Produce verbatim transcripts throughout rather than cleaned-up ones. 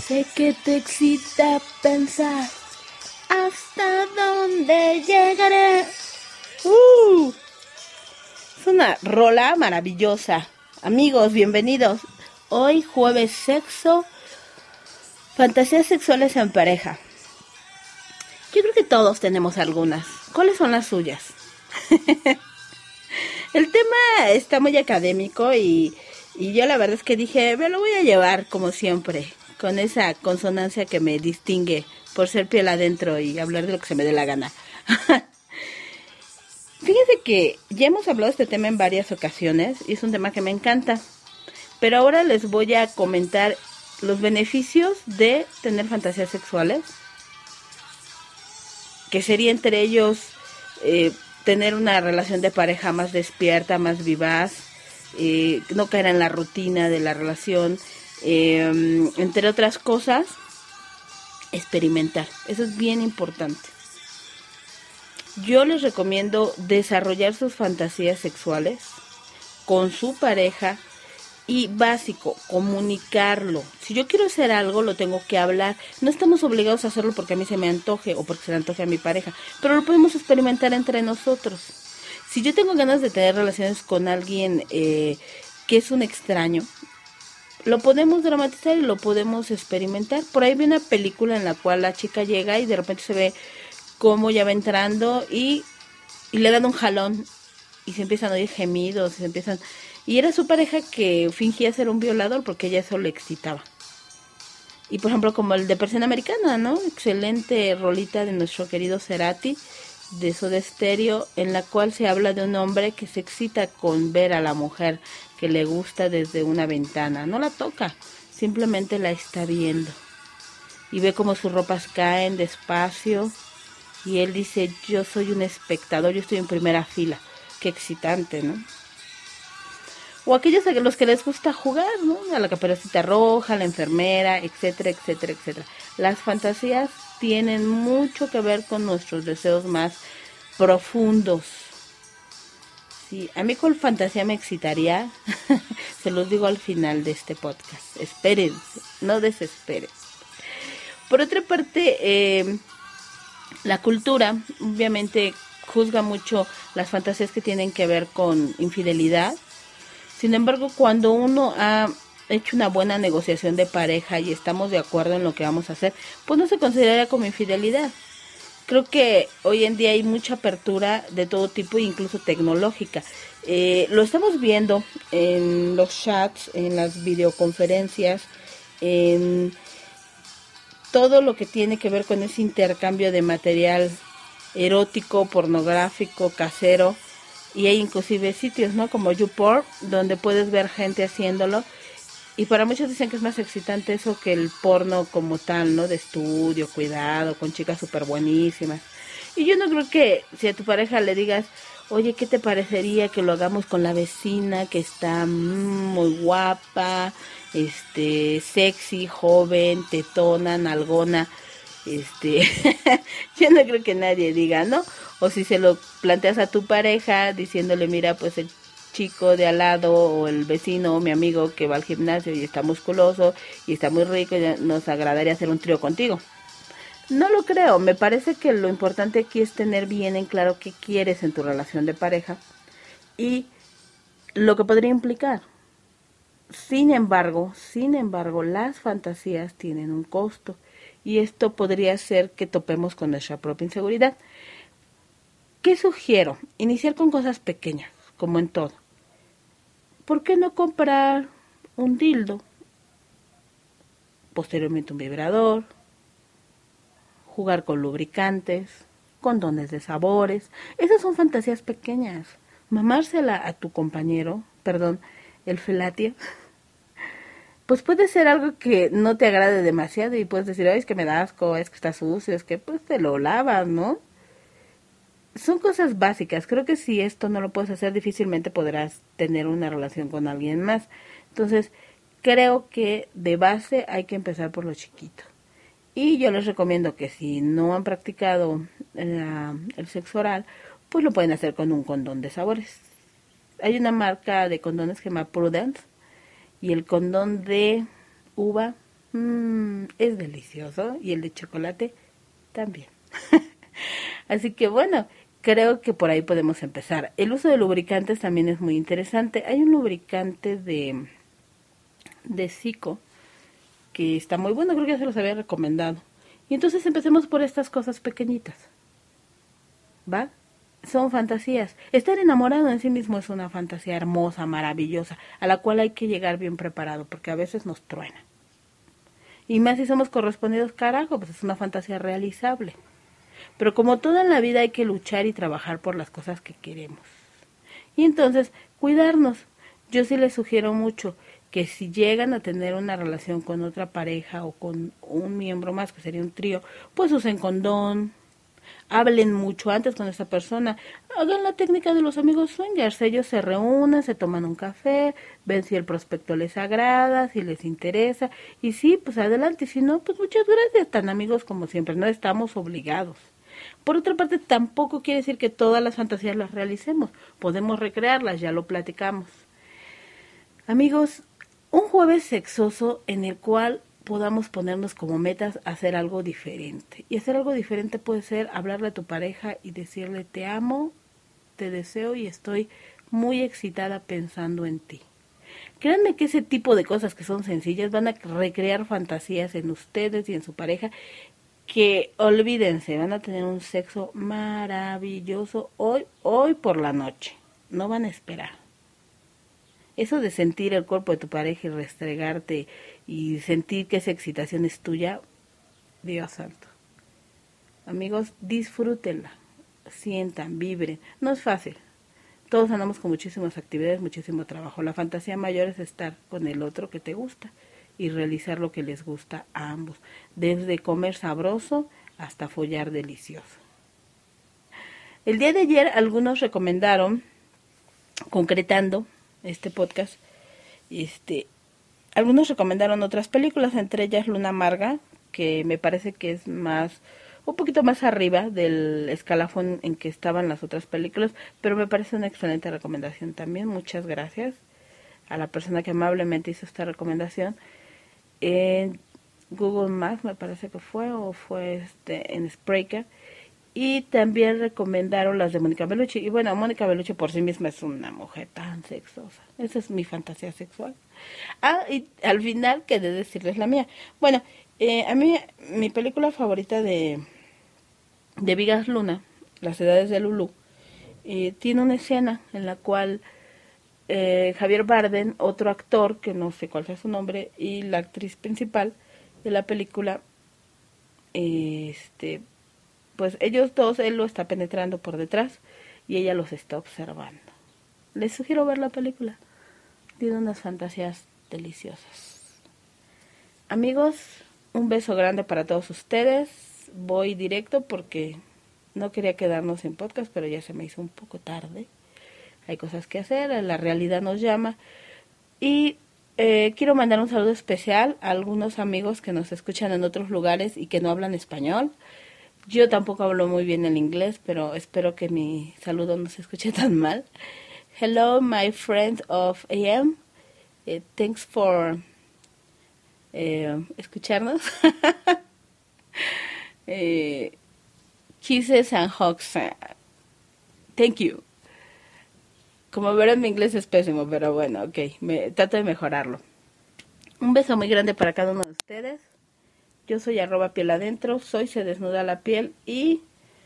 Sé que te excita pensar hasta dónde llegaré. Uh, es una rola maravillosa. Amigos, bienvenidos. Hoy jueves sexo, fantasías sexuales en pareja. Yo creo que todos tenemos algunas. ¿Cuáles son las suyas? El tema está muy académico y, y yo la verdad es que dije, me lo voy a llevar como siempre, con esa consonancia que me distingue por ser piel adentro y hablar de lo que se me dé la gana. Fíjense que ya hemos hablado de este tema en varias ocasiones y es un tema que me encanta, pero ahora les voy a comentar los beneficios de tener fantasías sexuales, que sería entre ellos eh, tener una relación de pareja más despierta, más vivaz, eh, no caer en la rutina de la relación, eh, entre otras cosas, experimentar. Eso es bien importante. Yo les recomiendo desarrollar sus fantasías sexuales con su pareja y básico, comunicarlo. Si yo quiero hacer algo, lo tengo que hablar. No estamos obligados a hacerlo porque a mí se me antoje o porque se le antoje a mi pareja, pero lo podemos experimentar entre nosotros. Si yo tengo ganas de tener relaciones con alguien eh, que es un extraño, lo podemos dramatizar y lo podemos experimentar. Por ahí vi una película en la cual la chica llega y de repente se ve cómo ya va entrando y, y le dan un jalón y se empiezan a oír gemidos, se empiezan... Y era su pareja que fingía ser un violador porque ella eso le excitaba. Y por ejemplo como el de Persiana Americana, ¿no? Excelente rolita de nuestro querido Cerati, de Soda Stereo, en la cual se habla de un hombre que se excita con ver a la mujer que le gusta desde una ventana. No la toca, simplemente la está viendo. Y ve cómo sus ropas caen despacio. Y él dice, yo soy un espectador, yo estoy en primera fila. Qué excitante, ¿no? O aquellos a los que les gusta jugar, ¿no? A la Caperucita Roja, a la enfermera, etcétera, etcétera, etcétera. Las fantasías tienen mucho que ver con nuestros deseos más profundos. Sí, a mí con fantasía me excitaría, se los digo al final de este podcast. Espérense, no desesperen. Por otra parte, eh, la cultura, obviamente, juzga mucho las fantasías que tienen que ver con infidelidad. Sin embargo, cuando uno ha hecho una buena negociación de pareja y estamos de acuerdo en lo que vamos a hacer, pues no se considera como infidelidad. Creo que hoy en día hay mucha apertura de todo tipo, incluso tecnológica. Eh, lo estamos viendo en los chats, en las videoconferencias, en todo lo que tiene que ver con ese intercambio de material erótico, pornográfico, casero. Y hay inclusive sitios, ¿no? Como YouPorn, donde puedes ver gente haciéndolo. Y para muchos dicen que es más excitante eso que el porno como tal, ¿no? De estudio, cuidado, con chicas súper buenísimas. Y yo no creo que si a tu pareja le digas, oye, ¿qué te parecería que lo hagamos con la vecina que está mmm, muy guapa, este, sexy, joven, tetona, nalgona? Este, yo no creo que nadie diga, ¿no? O si se lo planteas a tu pareja diciéndole, mira, pues el chico de al lado o el vecino o mi amigo que va al gimnasio y está musculoso y está muy rico, nos agradaría hacer un trío contigo. No lo creo, me parece que lo importante aquí es tener bien en claro qué quieres en tu relación de pareja y lo que podría implicar. Sin embargo, sin embargo, las fantasías tienen un costo y esto podría hacer que topemos con nuestra propia inseguridad. ¿Qué sugiero? Iniciar con cosas pequeñas, como en todo. ¿Por qué no comprar un dildo? Posteriormente un vibrador, jugar con lubricantes, condones de sabores. Esas son fantasías pequeñas. Mamársela a tu compañero, perdón, el felatio, pues puede ser algo que no te agrade demasiado y puedes decir, ay, es que me da asco, es que está sucio, es que pues te lo lavas, ¿no? Son cosas básicas. Creo que si esto no lo puedes hacer, difícilmente podrás tener una relación con alguien más. Entonces, creo que de base hay que empezar por lo chiquito. Y yo les recomiendo que si no han practicado la, el sexo oral, pues lo pueden hacer con un condón de sabores. Hay una marca de condones que se llama Prudence y el condón de uva Mmm, es delicioso y el de chocolate también. Así que bueno, creo que por ahí podemos empezar. El uso de lubricantes también es muy interesante. Hay un lubricante de, de Zico que está muy bueno, creo que ya se los había recomendado. Y entonces empecemos por estas cosas pequeñitas. ¿Va? Son fantasías. Estar enamorado en sí mismo es una fantasía hermosa, maravillosa, a la cual hay que llegar bien preparado, porque a veces nos truena. Y más si somos correspondidos, carajo, pues es una fantasía realizable. Pero como toda en la vida hay que luchar y trabajar por las cosas que queremos. Y entonces, cuidarnos. Yo sí les sugiero mucho que si llegan a tener una relación con otra pareja o con un miembro más, que sería un trío, pues usen condón, hablen mucho antes con esa persona, hagan la técnica de los amigos swingers, ellos se reúnen, se toman un café, ven si el prospecto les agrada, si les interesa, y sí, pues adelante, si no, pues muchas gracias, tan amigos como siempre, no estamos obligados. Por otra parte, tampoco quiere decir que todas las fantasías las realicemos, podemos recrearlas, ya lo platicamos. Amigos, un jueves sexoso en el cual podamos ponernos como metas hacer algo diferente. Y hacer algo diferente puede ser hablarle a tu pareja y decirle te amo, te deseo y estoy muy excitada pensando en ti. Créanme que ese tipo de cosas que son sencillas van a recrear fantasías en ustedes y en su pareja que olvídense, van a tener un sexo maravilloso hoy, hoy por la noche. No van a esperar. Eso de sentir el cuerpo de tu pareja y restregarte y sentir que esa excitación es tuya, Dios santo. Amigos, disfrútenla, sientan, vibren. No es fácil. Todos andamos con muchísimas actividades, muchísimo trabajo. La fantasía mayor es estar con el otro que te gusta y realizar lo que les gusta a ambos. Desde comer sabroso hasta follar delicioso. El día de ayer algunos recomendaron, concretando este podcast, este, algunos recomendaron otras películas, entre ellas Luna Amarga, que me parece que es más, un poquito más arriba del escalafón en que estaban las otras películas, pero me parece una excelente recomendación también. Muchas gracias a la persona que amablemente hizo esta recomendación. En Google Maps me parece que fue, o fue este en Spreaker. Y también recomendaron las de Mónica Bellucci. Y bueno, Mónica Bellucci por sí misma es una mujer tan sexosa. Esa es mi fantasía sexual. Ah, y al final quedé decirles la mía. Bueno, eh, a mí, mi película favorita de, de Vigas Luna, Las Edades de Lulú, eh, tiene una escena en la cual eh, Javier Bardem, otro actor, que no sé cuál sea su nombre, y la actriz principal de la película, eh, este... pues ellos dos, él lo está penetrando por detrás y ella los está observando. Les sugiero ver la película. Tiene unas fantasías deliciosas. Amigos, un beso grande para todos ustedes. Voy directo porque no quería quedarnos en podcast, pero ya se me hizo un poco tarde. Hay cosas que hacer, la realidad nos llama. Y eh, quiero mandar un saludo especial a algunos amigos que nos escuchan en otros lugares y que no hablan español. Yo tampoco hablo muy bien el inglés, pero espero que mi saludo no se escuche tan mal. Hello, my friend of A M. Uh, thanks for uh, escucharnos. uh, kisses and hugs. Thank you. Como verán, mi inglés es pésimo, pero bueno, ok, me, trato de mejorarlo. Un beso muy grande para cada uno de ustedes. Yo soy arroba piel adentro, soy se desnuda la piel y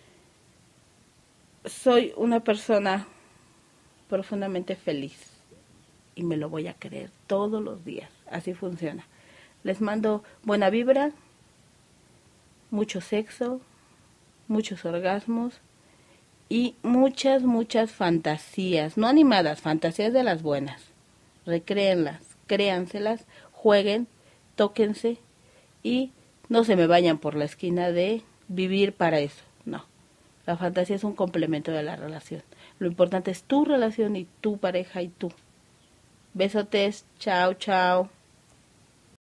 soy una persona profundamente feliz y me lo voy a creer todos los días. Así funciona. Les mando buena vibra, mucho sexo, muchos orgasmos y muchas, muchas fantasías, no animadas, fantasías de las buenas. Recréenlas, créanselas, jueguen, tóquense y no se me vayan por la esquina de vivir para eso. No, la fantasía es un complemento de la relación. Lo importante es tu relación y tu pareja y tú. Besotes, chao, chao.